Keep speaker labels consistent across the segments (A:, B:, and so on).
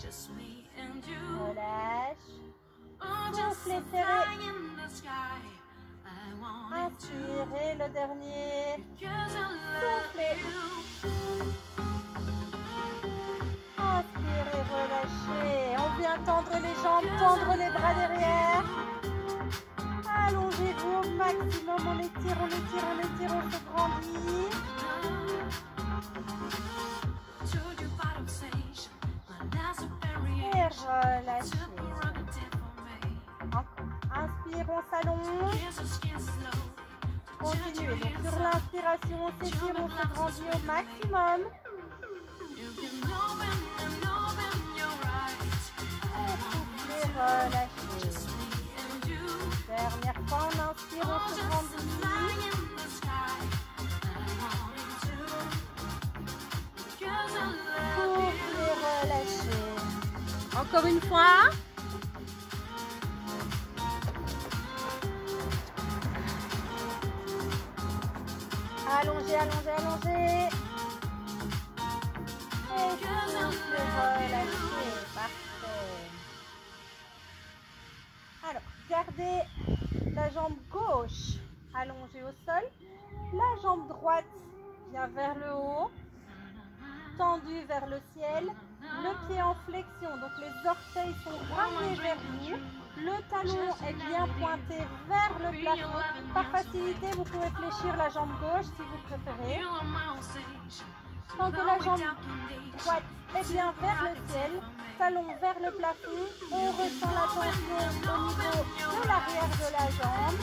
A: Relâche. Soufflez serré. Inspirez le dernier. Soufflez. Inspirez, relâchez. On vient tendre les jambes, tendre les bras derrière. Allongez-vous au maximum. On étire, on étire, on étire, on se grandit. Et relâchez. Inspire, on s'allonge. Continuez. Donc sur l'inspiration, on s'étire, on se grandit au maximum. Et soufflez, relâchez. Dernière fois, on inspire, on se grandit. Soufflez, relâchez. Encore une fois. Allongez, allongez, allongez. Et soufflez, relâchez. Parfait. Alors, gardez la jambe gauche allongée au sol. La jambe droite vient vers le haut, tendue vers le ciel. Le pied en flexion, donc les orteils sont ramenés vers vous. Le talon est bien pointé vers le plafond. Par facilité, vous pouvez fléchir la jambe gauche si vous préférez. Tant que la jambe droite est bien vers le ciel, talon vers le plafond, on ressent la tension au niveau de l'arrière de la jambe.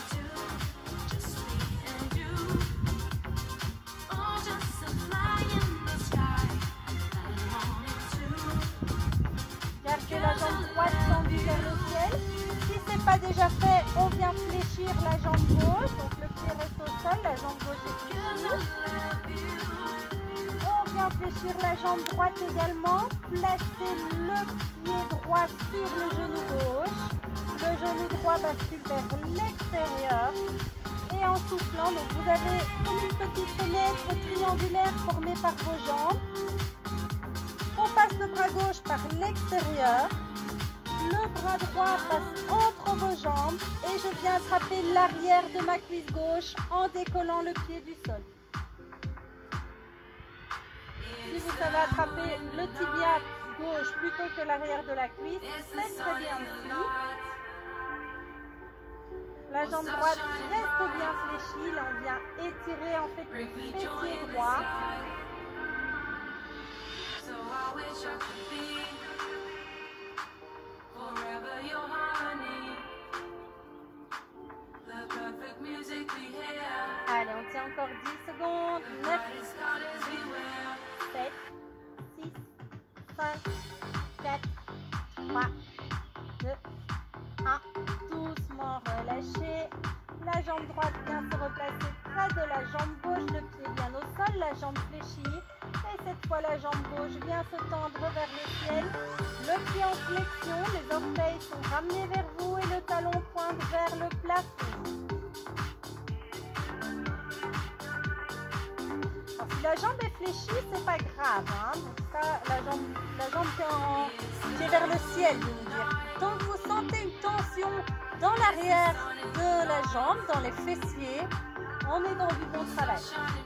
A: Gardez la jambe droite tendue vers le ciel. Si ce n'est pas déjà fait, on vient fléchir la jambe gauche. Donc le pied reste au sol, la jambe gauche est fléchie. On vient fléchir la jambe droite également. Placez le pied droit sur le genou gauche. Le genou droit bascule vers l'extérieur. Et en soufflant, donc vous avez comme une petite fenêtre triangulaire formée par vos jambes. On passe le bras gauche par l'extérieur. Le bras droit passe entre vos jambes. Et je viens attraper l'arrière de ma cuisse gauche en décollant le pied du sol. Si vous savez attraper le tibia gauche plutôt que l'arrière de la cuisse, c'est très bien aussi. La jambe droite reste bien fléchie. Là, on vient étirer en fait le fessier droit. Allez, on tient encore 10 secondes. 9, 8, 7, 6, 5, 4, 3, 2, 1. Doucement relâchez. La jambe droite vient se replacer près de la jambe gauche. Le pied vient au sol, la jambe fléchie. Et cette fois, la jambe gauche vient se tendre vers le ciel. Le pied en flexion, les orteils sont ramenés vers vous et le talon pointe vers le plafond. Alors, si la jambe est fléchie, c'est pas grave. Hein. Donc ça, la jambe qui est vers le ciel, je veux dire. Donc vous sentez une tension dans l'arrière de la jambe, dans les fessiers, on est dans du bon travail.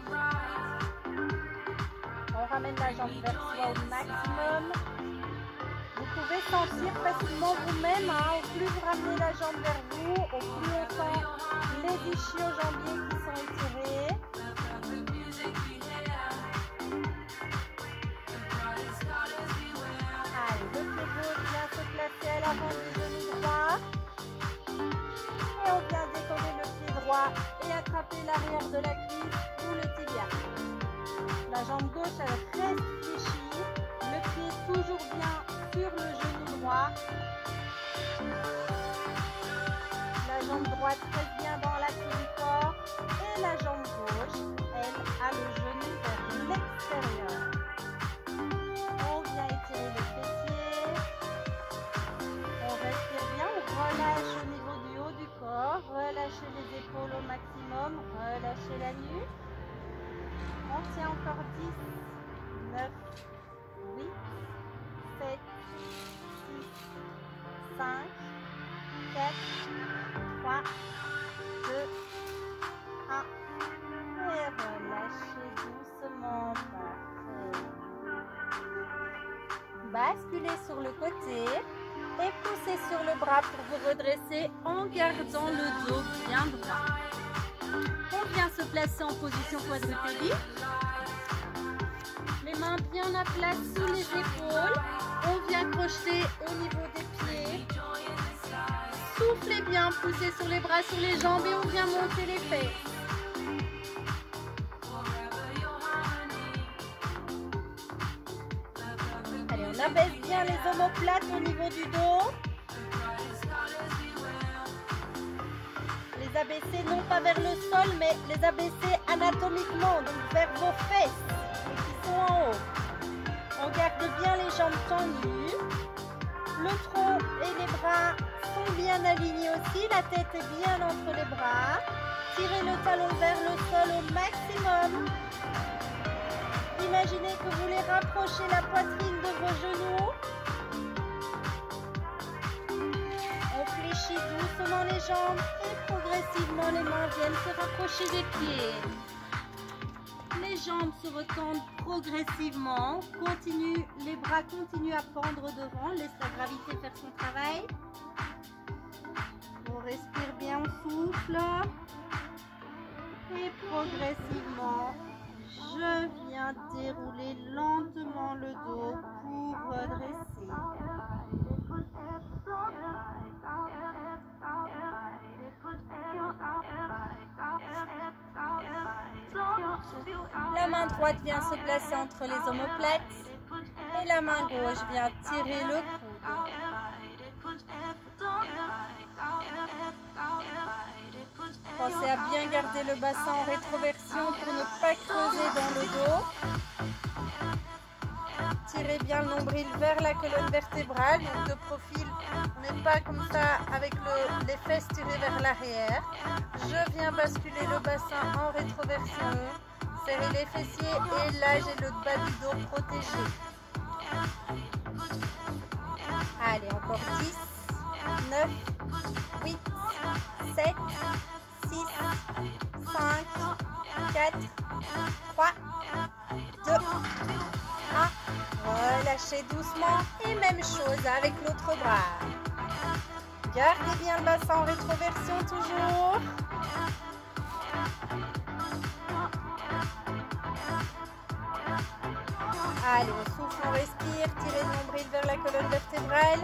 A: On ramène la jambe vers soi au maximum. Vous pouvez sentir facilement vous-même, hein, au plus vous ramenez la jambe vers vous, au plus on sent les ischio-jambiers qui sont étirés. Allez, le pied gauche vient se placer à l'avant du genou droit. Et on vient décoller le pied droit et attraper l'arrière de la cuisse ou le tibia. La jambe gauche elle reste fléchie, le pied toujours bien sur le genou droit. La jambe droite reste bien dans l'axe du corps et la jambe gauche, elle a le genou vers l'extérieur. On vient étirer le fessier. On respire bien, on relâche au niveau du haut du corps. Relâchez les épaules au maximum, relâchez la nuque. On tient encore 10, 9, 8, 7, basculez sur le côté et poussez sur le bras pour vous redresser en gardant le dos bien droit. On vient se placer en position quadrupédique. Les mains bien à plat sous les épaules. On vient crocheter au niveau des pieds. Soufflez bien, poussez sur les bras, sur les jambes et on vient monter les fesses. Allez, on abaisse bien les omoplates au niveau du dos. Les abaisser non pas vers le sol, mais les abaisser anatomiquement, donc vers vos fesses qui sont en haut. On garde bien les jambes tendues. Le tronc et les bras sont bien alignés aussi. La tête est bien entre les bras. Tirez le talon vers le sol au maximum. Imaginez que vous voulez rapprocher la poitrine de vos genoux. On fléchit doucement les jambes et progressivement les mains viennent se rapprocher des pieds. Les jambes se retendent progressivement. Les bras continuent à pendre devant. Laisse la gravité faire son travail. On respire bien, on souffle. Et progressivement, je viens dérouler lentement le dos pour redresser. La main droite vient se placer entre les omoplates et la main gauche vient tirer le coude. Pensez à bien garder le bassin en rétroversion pour ne pas creuser dans le dos. Tirez bien le nombril vers la colonne vertébrale, donc de profil, on n'est pas comme ça avec les fesses tirées vers l'arrière. Je viens basculer le bassin en rétroversion, serrer les fessiers et là j'ai le bas du dos protégé. Allez, encore 10, 9, 8, 7, 6, 5, 4, 3, 2, 1. Relâchez doucement et même chose avec l'autre bras. Gardez bien le bassin en rétroversion toujours. Allez, on souffle, on respire, tirez le nombril vers la colonne vertébrale.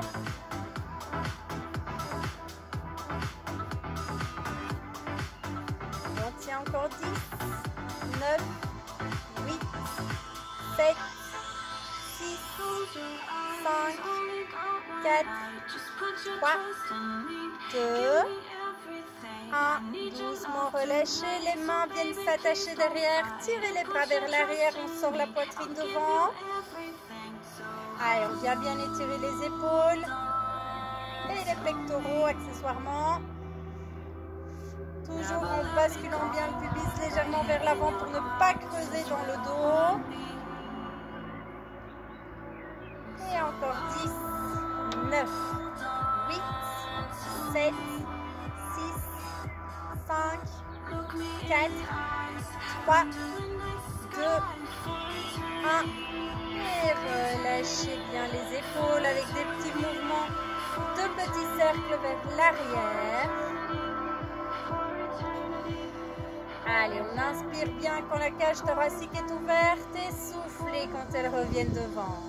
A: On tient encore 10, 9, 8, 7, 6, 5, 4, 3, 2, 1. Doucement relâchez, les mains viennent s'attacher derrière. Tirez les bras vers l'arrière, on sort la poitrine devant. Allez, on vient bien étirer les épaules et les pectoraux accessoirement. Toujours en basculant bien le pubis légèrement vers l'avant pour ne pas creuser dans le dos. Et encore 10, 9, 8, 7, 6, 5, 4, 3, 2, 1. Et relâchez bien les épaules avec des petits mouvements de petits cercles vers l'arrière. Allez, on inspire bien quand la cage thoracique est ouverte et soufflez quand elle revient devant.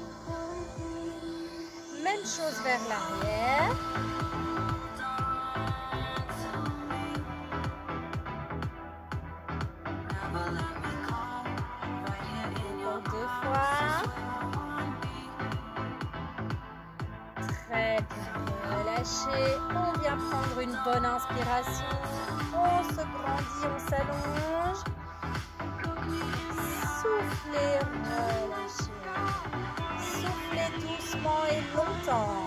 A: Même chose vers l'arrière. Encore 2 fois. Très bien. Relâchez. On vient prendre une bonne inspiration. On se grandit, on s'allonge. Soufflez, relâchez. Soufflez doucement et longtemps.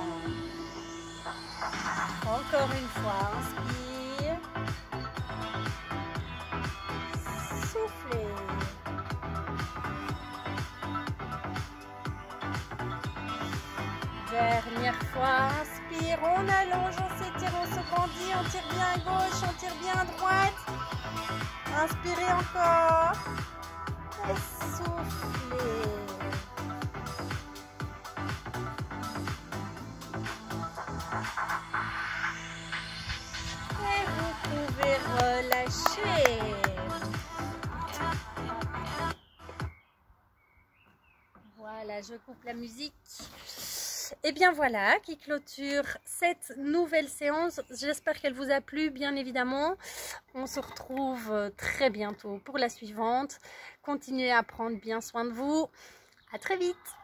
A: Encore une fois, inspire. Soufflez. Dernière fois, inspire, on allonge, on s'étire, on se grandit, on tire bien à gauche, on tire bien à droite. Inspirez encore. Et soufflez. je coupe la musique. Et bien voilà qui clôture cette nouvelle séance. J'espère qu'elle vous a plu, bien évidemment. On se retrouve très bientôt pour la suivante. Continuez à prendre bien soin de vous. À très vite.